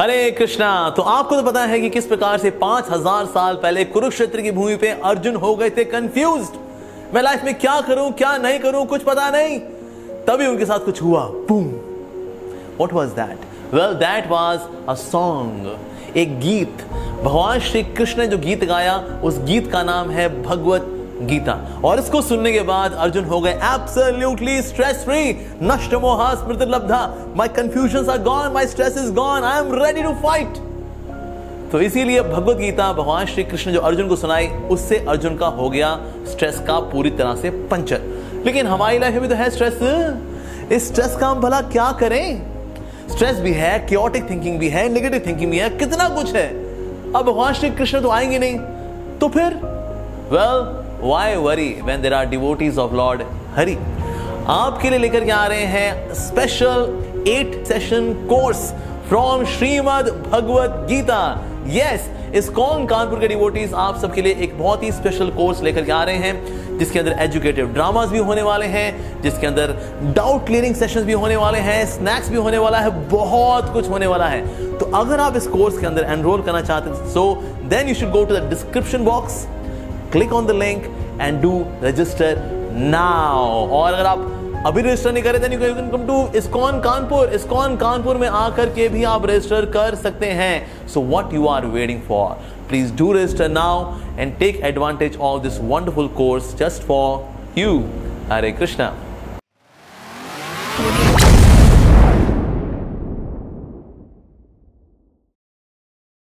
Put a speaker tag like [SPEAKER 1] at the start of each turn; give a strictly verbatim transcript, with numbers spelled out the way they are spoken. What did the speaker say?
[SPEAKER 1] हरे कृष्णा। तो आपको तो पता है कि किस प्रकार से पांच हजार साल पहले कुरुक्षेत्र की भूमि पे अर्जुन हो गए थे कंफ्यूज्ड। मैं लाइफ में क्या करूं क्या नहीं करूं कुछ पता नहीं। तभी उनके साथ कुछ हुआ, boom. What was that? Well that was a song, एक गीत। भगवान श्री कृष्ण ने जो गीत गाया उस गीत का नाम है भगवत गीता। और इसको सुनने के बाद अर्जुन हो गए एब्सोल्युटली स्ट्रेस फ्री। नष्ट मोहा स्मृति लब्धा, my confusions are gone, my stress is gone, I am ready to fight. तो इसीलिए भगवत गीता भगवान श्री कृष्ण जो अर्जुन को सुनाई, उससे अर्जुन का हो गया स्ट्रेस का पूरी तरह से पंचर। लेकिन हमारी लाइफ में भी तो है स्ट्रेस। इस स्ट्रेस का हम भला क्या करें? स्ट्रेस भी है, क्योटिक थिंकिंग भी है, नेगेटिव थिंकिंग भी है, कितना कुछ है। अब भगवान श्री कृष्ण तो आएंगे नहीं, तो फिर well Why worry when there are devotees of Lord Hari? आपके लिए लेकर के आ रहे हैं special eight session course from Shrimad Bhagavad Gita. Yes, ISKCON Kanpur के डिवोटीज आप सबके लिए एक बहुत ही स्पेशल कोर्स लेकर के आ रहे हैं, जिसके अंदर एजुकेटिव ड्रामास भी होने वाले हैं, जिसके अंदर डाउट क्लियरिंग सेशंस भी होने वाले हैं, स्नैक्स भी होने वाला है, बहुत कुछ होने वाला है। तो अगर आप इस कोर्स के अंदर एनरोल करना चाहते हैं, so then you should go to the description box, click on the link and do register now। और अगर आप अभी रजिस्टर नहीं करें then you can come to ISKCON Kanpur. ISKCON Kanpur में आकर के भी आप रजिस्टर कर सकते हैं। So what you are waiting for? Please do register now and take advantage of this wonderful course just for you। Hare Krishna।